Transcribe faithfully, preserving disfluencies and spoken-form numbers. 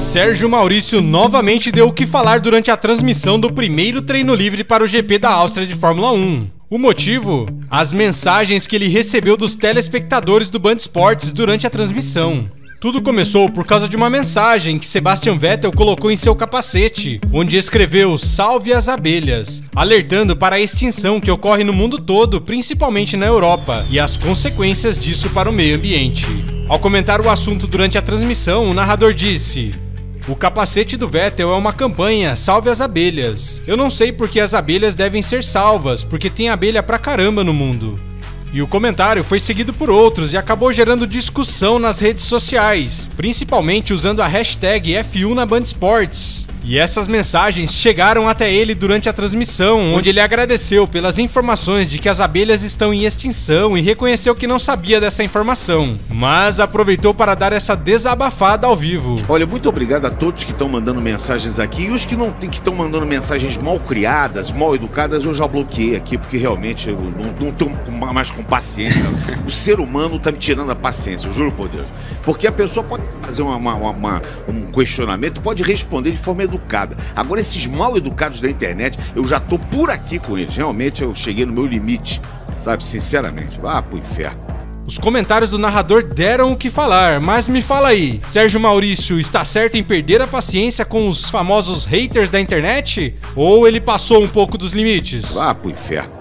Sérgio Maurício novamente deu o que falar durante a transmissão do primeiro treino livre para o G P da Áustria de Fórmula um. O motivo? As mensagens que ele recebeu dos telespectadores do Band Esportes durante a transmissão. Tudo começou por causa de uma mensagem que Sebastian Vettel colocou em seu capacete, onde escreveu "Salve as abelhas", alertando para a extinção que ocorre no mundo todo, principalmente na Europa, e as consequências disso para o meio ambiente. Ao comentar o assunto durante a transmissão, o narrador disse: "O capacete do Vettel é uma campanha, salve as abelhas. Eu não sei porque as abelhas devem ser salvas, porque tem abelha pra caramba no mundo." E o comentário foi seguido por outros e acabou gerando discussão nas redes sociais, principalmente usando a hashtag F um na Band Esportes. E essas mensagens chegaram até ele durante a transmissão, onde ele agradeceu pelas informações de que as abelhas estão em extinção e reconheceu que não sabia dessa informação, mas aproveitou para dar essa desabafada ao vivo. Olha, muito obrigado a todos que estão mandando mensagens aqui, e os que não que estão mandando mensagens mal criadas, mal educadas, eu já bloqueei aqui, porque realmente eu não estou mais com paciência. O ser humano está me tirando a paciência, eu juro por Deus. Porque a pessoa pode fazer uma, uma, uma, um questionamento, pode responder de forma educada. Agora, esses mal educados da internet, eu já tô por aqui com eles. Realmente, eu cheguei no meu limite, sabe? Sinceramente. Vá pro inferno. Os comentários do narrador deram o que falar, mas me fala aí, Sérgio Maurício está certo em perder a paciência com os famosos haters da internet? Ou ele passou um pouco dos limites? Vá pro inferno.